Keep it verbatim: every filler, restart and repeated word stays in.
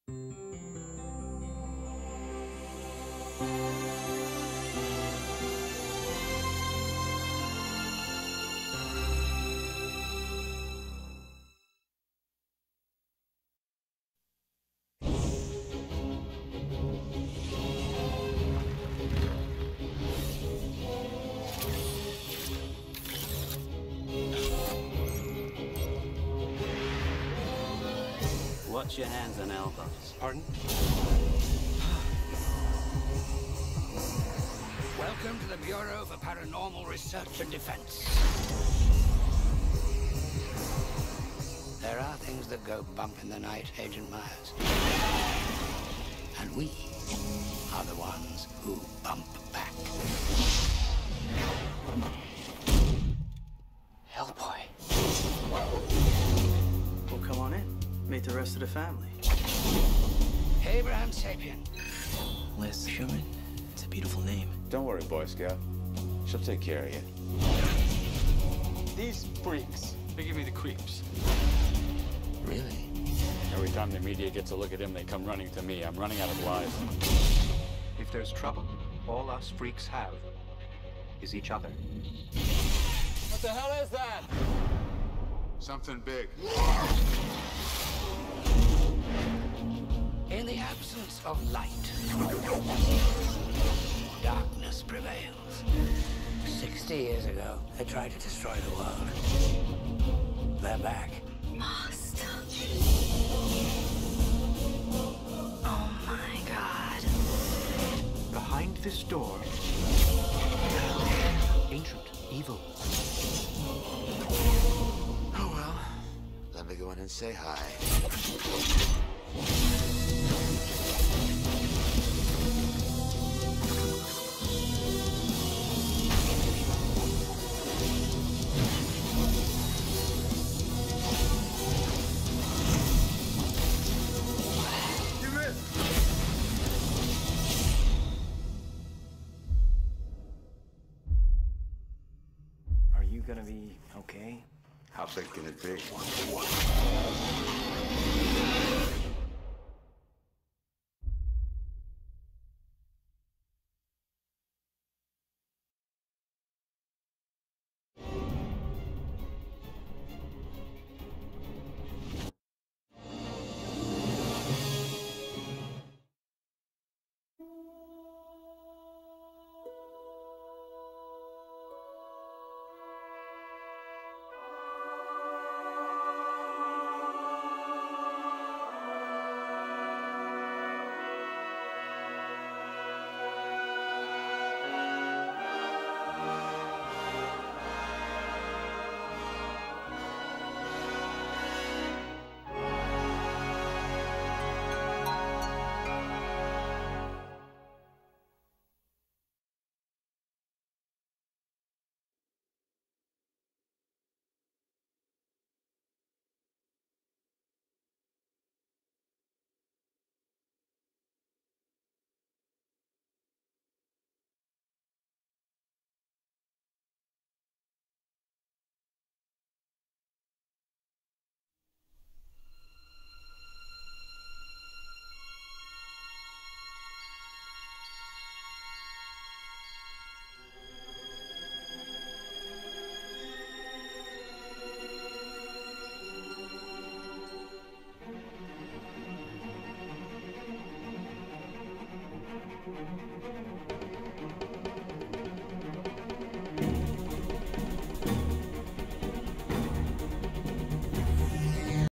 Watch your hands and elbows. Pardon? Welcome to the Bureau for Paranormal Research and Defense. There are things that go bump in the night, Agent Myers. And we are the ones who bump back. Hellboy. Well, come on in. Meet the rest of the family. Abraham Sapien. Liz Sherman. It's a beautiful name. Don't worry, Boy Scout. She'll take care of you. These freaks, they give me the creeps. Really? Every time the media gets a look at him, they come running to me. I'm running out of lies. If there's trouble, all us freaks have is each other. What the hell is that? Something big. In the absence of light, darkness prevails. Sixty years ago, they tried to destroy the world. They're back. Master. Oh my God. Behind this door, ancient evil. Oh well. Let me go in and say hi. Are you gonna be okay? How big can it be? Thank you.